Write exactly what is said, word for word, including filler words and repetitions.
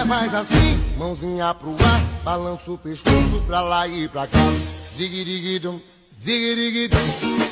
faz assim, mãozinha pro ar, balança o pescoço pra lá e pra cá. Ziguiriguidum, ziguiriguidum.